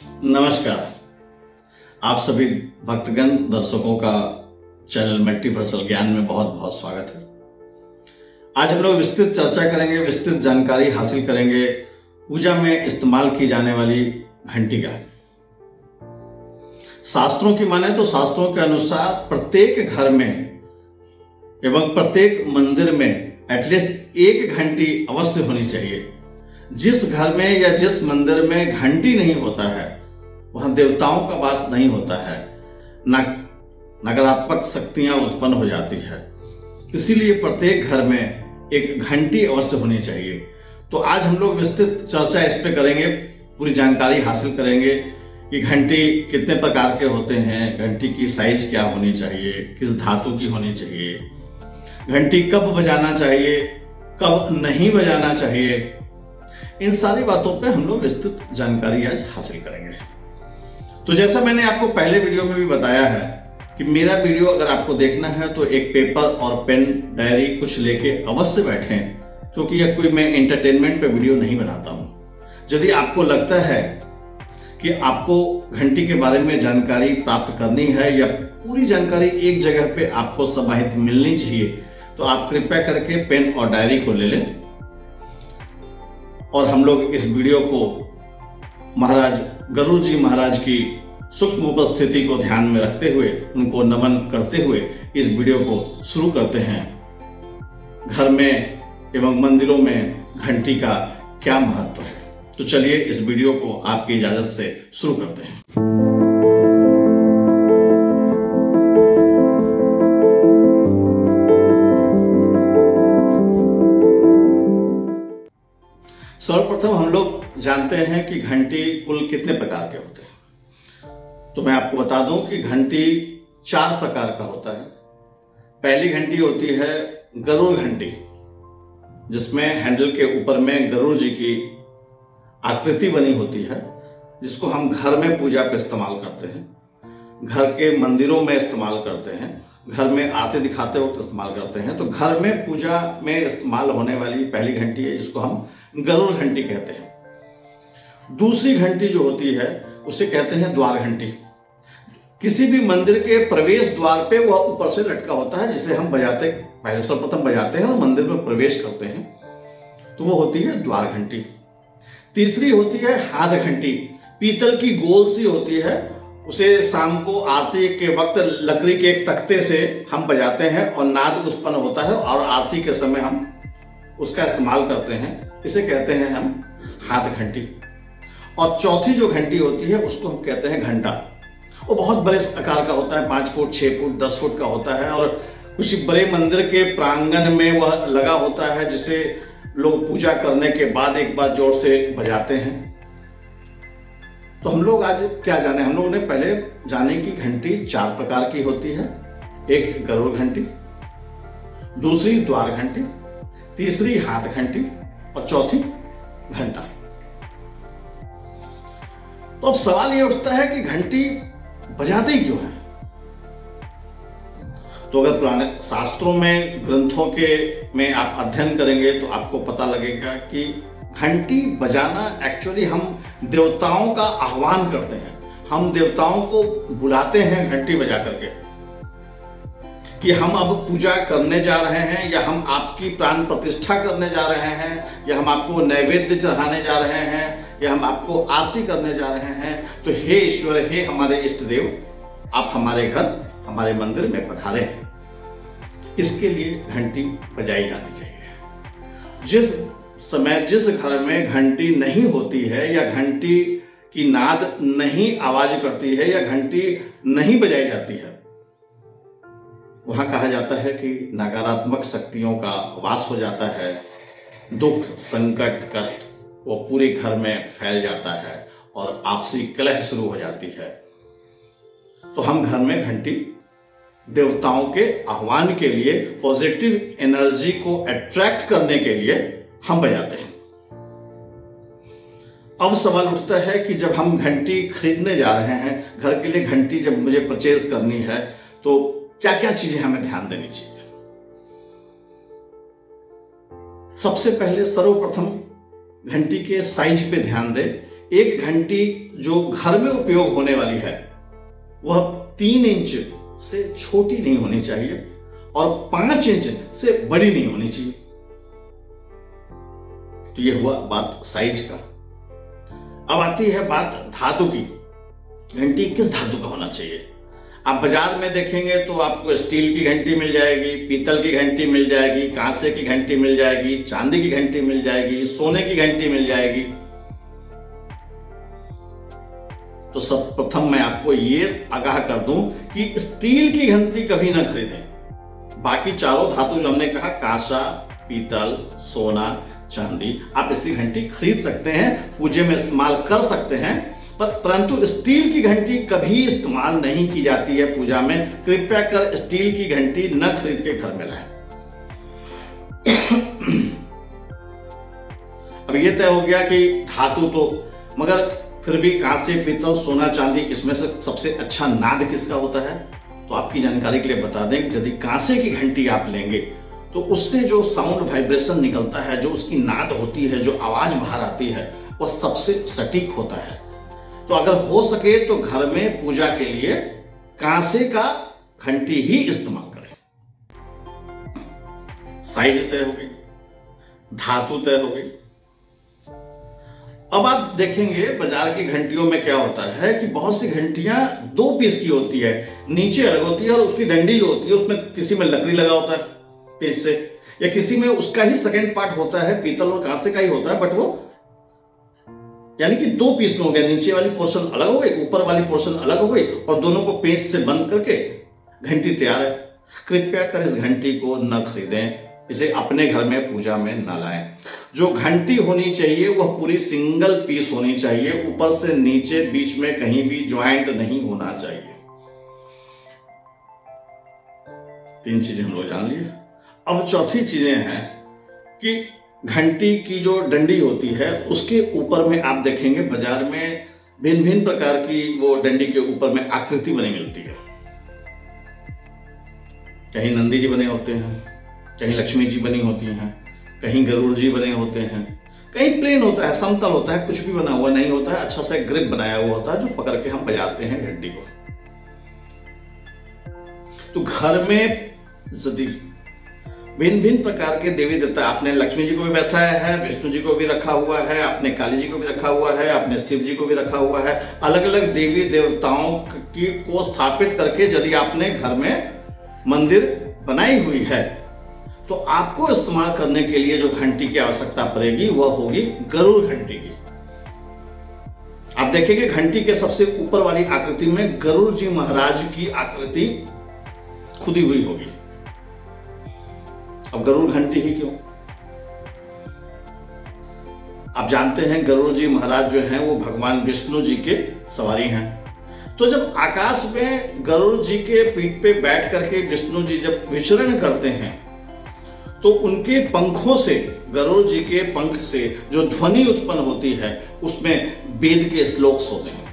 नमस्कार। आप सभी भक्तगण दर्शकों का चैनल मल्टीवर्सल ज्ञान में बहुत बहुत स्वागत है। आज हम लोग विस्तृत चर्चा करेंगे, विस्तृत जानकारी हासिल करेंगे पूजा में इस्तेमाल की जाने वाली घंटी का। शास्त्रों की माने तो शास्त्रों के अनुसार प्रत्येक घर में एवं प्रत्येक मंदिर में एटलीस्ट एक घंटी अवश्य होनी चाहिए। जिस घर में या जिस मंदिर में घंटी नहीं होता है वहां देवताओं का वास नहीं होता है, नकारात्मक शक्तियां उत्पन्न हो जाती है। इसीलिए प्रत्येक घर में एक घंटी अवश्य होनी चाहिए। तो आज हम लोग विस्तृत चर्चा इस पे करेंगे, पूरी जानकारी हासिल करेंगे कि घंटी कितने प्रकार के होते हैं, घंटी की साइज क्या होनी चाहिए, किस धातु की होनी चाहिए, घंटी कब बजाना चाहिए, कब नहीं बजाना चाहिए। इन सारी बातों पे हम लोग विस्तृत जानकारी आज हासिल करेंगे। तो जैसा मैंने आपको पहले वीडियो में भी बताया है कि मेरा वीडियो अगर आपको देखना है तो एक पेपर और पेन, डायरी कुछ लेके अवश्य बैठें, क्योंकि यह कोई मैं एंटरटेनमेंट पे वीडियो नहीं बनाता हूं। यदि आपको लगता है कि आपको घंटी के बारे में जानकारी प्राप्त करनी है या पूरी जानकारी एक जगह पे आपको समाहित मिलनी चाहिए, तो आप कृपया करके पेन और डायरी को ले लें और हम लोग इस वीडियो को महाराज गरुड़ जी महाराज की सूक्ष्म उपस्थिति को ध्यान में रखते हुए, उनको नमन करते हुए इस वीडियो को शुरू करते हैं। घर में एवं मंदिरों में घंटी का क्या महत्व है, तो चलिए इस वीडियो को आपकी इजाजत से शुरू करते हैं। सर्वप्रथम हम लोग जानते हैं कि घंटी कुल कितने प्रकार के होते हैं। तो मैं आपको बता दूं कि घंटी 4 प्रकार का होता है। पहली घंटी होती है गरुड़ घंटी, जिसमें हैंडल के ऊपर में गरुड़ जी की आकृति बनी होती है, जिसको हम घर में पूजा पे इस्तेमाल करते हैं, घर के मंदिरों में इस्तेमाल करते हैं, घर में आरती दिखाते वक्त इस्तेमाल करते हैं। तो घर में पूजा में इस्तेमाल होने वाली पहली घंटी है, जिसको हम गरुड़ घंटी कहते हैं। दूसरी घंटी जो होती है उसे कहते हैं द्वार घंटी। किसी भी मंदिर के प्रवेश द्वार पे वह ऊपर से लटका होता है, जिसे हम बजाते, पहले सर्वप्रथम बजाते हैं और मंदिर में प्रवेश करते हैं, तो वो होती है द्वार घंटी। तीसरी होती है हाथ घंटी, पीतल की गोल सी होती है, उसे शाम को आरती के वक्त लकड़ी के एक तख्ते से हम बजाते हैं और नाद उत्पन्न होता है और आरती के समय हम उसका इस्तेमाल करते हैं। इसे कहते हैं हम हाथ घंटी। और चौथी जो घंटी होती है उसको हम कहते हैं घंटा। वो बहुत बड़े आकार का होता है, 5 फुट, 6 फुट, 10 फुट का होता है और कुछ बड़े मंदिर के प्रांगण में वह लगा होता है, जिसे लोग पूजा करने के बाद एक बार जोर से बजाते हैं। तो हम लोग आज क्या जाने, हम लोगों ने पहले जाने की घंटी 4 प्रकार की होती है। एक गरुड़ घंटी, दूसरी द्वार घंटी, तीसरी हाथ घंटी और चौथी घंटा। तो अब सवाल यह उठता है कि घंटी बजाते ही क्यों है। तो अगर पुराने शास्त्रों में, ग्रंथों के में आप अध्ययन करेंगे तो आपको पता लगेगा कि घंटी बजाना एक्चुअली हम देवताओं का आह्वान करते हैं। हम देवताओं को बुलाते हैं घंटी बजा करके कि हम अब पूजा करने जा रहे हैं, या हम आपकी प्राण प्रतिष्ठा करने जा रहे हैं, या हम आपको नैवेद्य चढ़ाने जा रहे हैं, या हम आपको आरती करने जा रहे हैं। तो हे ईश्वर, हे हमारे इष्ट देव, आप हमारे घर, हमारे मंदिर में पधारे। इसके लिए घंटी बजाई जानी चाहिए। जिस समय जिस घर में घंटी नहीं होती है, या घंटी की नाद नहीं आवाज करती है, या घंटी नहीं बजाई जाती है, वहां कहा जाता है कि नकारात्मक शक्तियों का वास हो जाता है। दुख, संकट, कष्ट वो पूरे घर में फैल जाता है और आपसी कलह शुरू हो जाती है। तो हम घर में घंटी देवताओं के आह्वान के लिए, पॉजिटिव एनर्जी को अट्रैक्ट करने के लिए हम बजाते हैं। अब सवाल उठता है कि जब हम घंटी खरीदने जा रहे हैं, घर के लिए घंटी जब मुझे परचेज करनी है, तो क्या क्या चीजें हमें ध्यान देनी चाहिए। सबसे पहले सर्वप्रथम घंटी के साइज पे ध्यान दें एक घंटी जो घर में उपयोग होने वाली है वह 3 इंच से छोटी नहीं होनी चाहिए और 5 इंच से बड़ी नहीं होनी चाहिए। तो यह हुआ बात साइज का। अब आती है बात धातु की। घंटी किस धातु का होना चाहिए? आप बाजार में देखेंगे तो आपको स्टील की घंटी मिल जाएगी, पीतल की घंटी मिल जाएगी, कांसे की घंटी मिल जाएगी, चांदी की घंटी मिल जाएगी, सोने की घंटी मिल जाएगी। तो सर्वप्रथम मैं आपको ये आगाह कर दूं कि स्टील की घंटी कभी ना खरीदें। बाकी चारों धातु जो हमने कहा, कांसा, पीतल, सोना, चांदी, आप इसकी घंटी खरीद सकते हैं, पूजे में इस्तेमाल कर सकते हैं, परंतु स्टील की घंटी कभी इस्तेमाल नहीं की जाती है पूजा में। कृपया कर स्टील की घंटी न खरीद के घर में लाएं। अब यह तय हो गया कि धातु तो, मगर फिर भी कांसे, पीतल, सोना, चांदी, इसमें से सबसे अच्छा नाद किसका होता है? तो आपकी जानकारी के लिए बता दें कि यदि कांसे की घंटी आप लेंगे तो उससे जो साउंड वाइब्रेशन निकलता है, जो उसकी नाद होती है, जो आवाज बाहर आती है, वह सबसे सटीक होता है। तो अगर हो सके तो घर में पूजा के लिए कांसे का घंटी ही इस्तेमाल करें। साइज तय हो गई, धातु तय हो गई। अब आप देखेंगे बाजार की घंटियों में क्या होता है कि बहुत सी घंटियां 2 पीस की होती है, नीचे अलग होती है और उसकी डंडी जो होती है उसमें किसी में लकड़ी लगा होता है पेज से, या किसी में उसका ही सेकंड पार्ट होता है, पीतल और कांसे का ही होता है, बट वो यानी कि 2 पीस में हो गया। नीचे वाली पोर्शन अलग हो गई, ऊपर वाली पोर्शन अलग हो गई और दोनों को पेंच से बंद करके घंटी तैयार है। कृपया कर इस घंटी को न खरीदें, इसे अपने घर में पूजा में न लाएं। जो घंटी होनी चाहिए वह पूरी सिंगल पीस होनी चाहिए, ऊपर से नीचे बीच में कहीं भी ज्वाइंट नहीं होना चाहिए। 3 चीजें हम लोग जान लिए। अब चौथी चीजें हैं कि घंटी की जो डंडी होती है उसके ऊपर में आप देखेंगे बाजार में भिन्न भिन्न प्रकार की वो डंडी के ऊपर में आकृति बनी मिलती है। कहीं नंदी जी बने होते हैं, कहीं लक्ष्मी जी बनी होती हैं, कहीं गरुड़ जी बने होते हैं, कहीं प्लेन होता है, समतल होता है, कुछ भी बना हुआ नहीं होता है, अच्छा सा ग्रिप बनाया हुआ होता है जो पकड़ के हम बजाते हैं घंटी को। तो घर में यदि भिन्न भिन्न प्रकार के देवी देवता, आपने लक्ष्मी जी को भी बैठाया है, विष्णु जी को भी रखा हुआ है, आपने काली जी को भी रखा हुआ है, आपने शिव जी को भी रखा हुआ है, अलग अलग देवी देवताओं की को स्थापित करके यदि आपने घर में मंदिर बनाई हुई है तो आपको इस्तेमाल करने के लिए जो घंटी की आवश्यकता पड़ेगी वह होगी गरुड़ घंटी की। आप देखेंगे घंटी के सबसे ऊपर वाली आकृति में गरुड़ जी महाराज की आकृति खुदी हुई होगी। अब गरुड़ घंटी ही क्यों? आप जानते हैं गरुड़ जी महाराज जो हैं वो भगवान विष्णु जी के सवारी हैं। तो जब आकाश में गरुड़ जी के पीठ पे बैठ करके विष्णु जी जब विचरण करते हैं तो उनके पंखों से, गरुड़ जी के पंख से जो ध्वनि उत्पन्न होती है उसमें वेद के श्लोक होते हैं।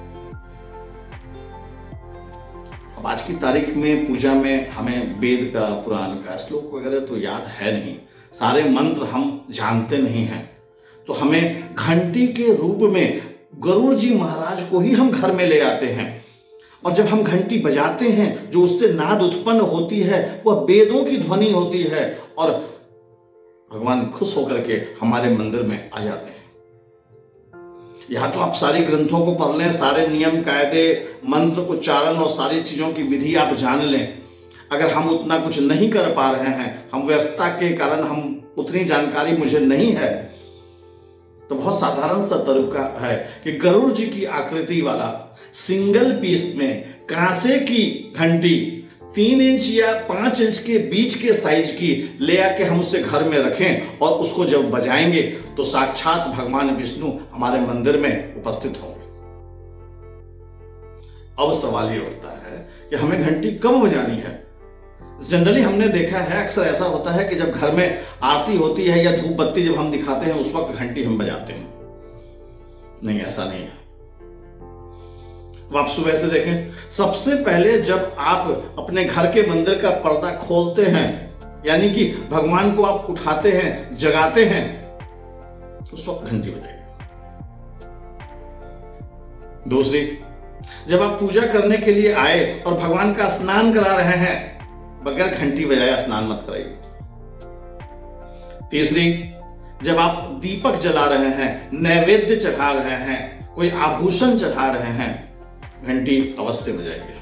अब आज की तारीख में पूजा में हमें वेद का, पुराण का श्लोक वगैरह तो याद है नहीं, सारे मंत्र हम जानते नहीं हैं, तो हमें घंटी के रूप में गरुड़ जी महाराज को ही हम घर में ले आते हैं और जब हम घंटी बजाते हैं जो उससे नाद उत्पन्न होती है वह वेदों की ध्वनि होती है और भगवान खुश होकर के हमारे मंदिर में आ जाते हैं। यहां तो आप सारी ग्रंथों को पढ़ लें, सारे नियम कायदे, मंत्र उच्चारण और सारी चीजों की विधि आप जान लें। अगर हम उतना कुछ नहीं कर पा रहे हैं, हम व्यस्तता के कारण हम उतनी जानकारी मुझे नहीं है, तो बहुत साधारण सा तरीका है कि गरुड़ जी की आकृति वाला सिंगल पीस में कांसे की घंटी 3 इंच या 5 इंच के बीच के साइज की ले आके हम उसे घर में रखें और उसको जब बजाएंगे तो साक्षात भगवान विष्णु हमारे मंदिर में उपस्थित होंगे। अब सवाल ये उठता है कि हमें घंटी कब बजानी है? जनरली हमने देखा है अक्सर ऐसा होता है कि जब घर में आरती होती है या धूप बत्ती जब हम दिखाते हैं उस वक्त घंटी हम बजाते हैं। नहीं, ऐसा नहीं है। तो आप सुबह से देखें, सबसे पहले जब आप अपने घर के मंदिर का पर्दा खोलते हैं, यानी कि भगवान को आप उठाते हैं, जगाते हैं, उस वक्त घंटी बजाएगी। दूसरी, जब आप पूजा करने के लिए आए और भगवान का स्नान करा रहे हैं, बगैर घंटी बजाए स्नान मत कराइए। तीसरी, जब आप दीपक जला रहे हैं, नैवेद्य चढ़ा रहे हैं, कोई आभूषण चढ़ा रहे हैं, घंटी अवश्य बजाइए।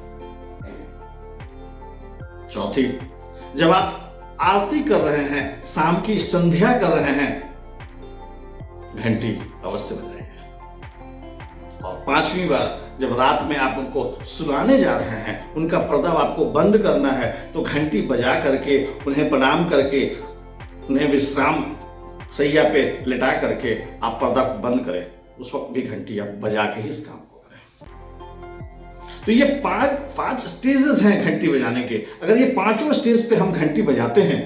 चौथी, जब आप आरती कर रहे हैं, शाम की संध्या कर रहे हैं, घंटी अवश्य बजाइए। और पांचवी बार, जब रात में आप उनको सुलाने जा रहे हैं, उनका पर्दा आपको बंद करना है, तो घंटी बजा करके, उन्हें प्रणाम करके, उन्हें विश्राम सैया पे लिटा करके आप पर्दा को बंद करें। उस वक्त भी घंटी आप बजा के ही इस काम को करें। तो ये पांच स्टेजेस हैं घंटी बजाने के। अगर ये पांचों स्टेज पे हम घंटी बजाते हैं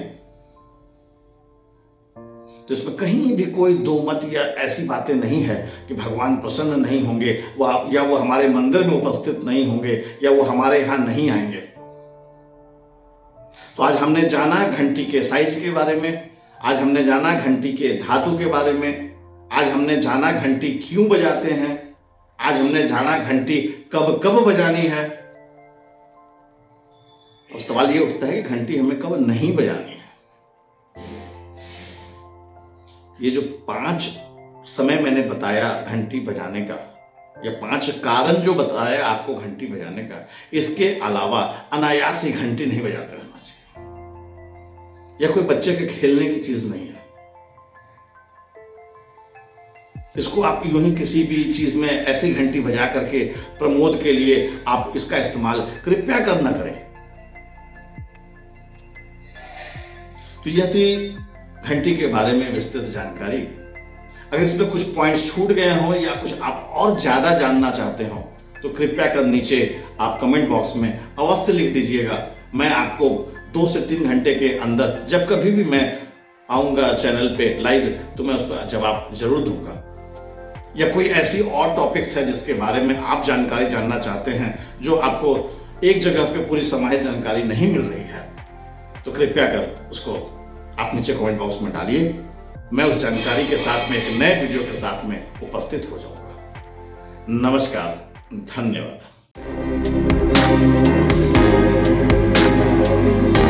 तो इसमें कहीं भी कोई दो मत या ऐसी बातें नहीं है कि भगवान प्रसन्न नहीं होंगे, या वो हमारे मंदिर में उपस्थित नहीं होंगे, या वो हमारे यहां नहीं आएंगे। तो आज हमने जाना घंटी के साइज के बारे में, आज हमने जाना घंटी के धातु के बारे में, आज हमने जाना घंटी क्यों बजाते हैं, आज हमने जाना घंटी कब कब बजानी है। अब सवाल ये उठता है कि घंटी हमें कब नहीं बजानी है। ये जो 5 समय मैंने बताया घंटी बजाने का, या 5 कारण जो बताया आपको घंटी बजाने का, इसके अलावा अनायास ही घंटी नहीं बजाते रहना चाहिए। यह कोई बच्चे के खेलने की चीज नहीं है। इसको आप यूं ही किसी भी चीज में ऐसी घंटी बजा करके प्रमोद के लिए आप इसका इस्तेमाल कृपया कर न करें। तो यह थी घंटी के बारे में विस्तृत जानकारी। अगर इसमें कुछ पॉइंट्स छूट गए हों या कुछ आप और ज्यादा जानना चाहते हो तो कृपया कर नीचे आप कमेंट बॉक्स में अवश्य लिख दीजिएगा। मैं आपको 2 से 3 घंटे के अंदर जब कभी भी मैं आऊंगा चैनल पे लाइव, तो मैं उस पर जवाब जरूर दूंगा। या कोई ऐसी और टॉपिक्स है जिसके बारे में आप जानकारी जानना चाहते हैं, जो आपको एक जगह पे पूरी समाहित जानकारी नहीं मिल रही है, तो कृपया कर उसको आप नीचे कमेंट बॉक्स में डालिए। मैं उस जानकारी के साथ में एक नए वीडियो के साथ में उपस्थित हो जाऊंगा। नमस्कार, धन्यवाद।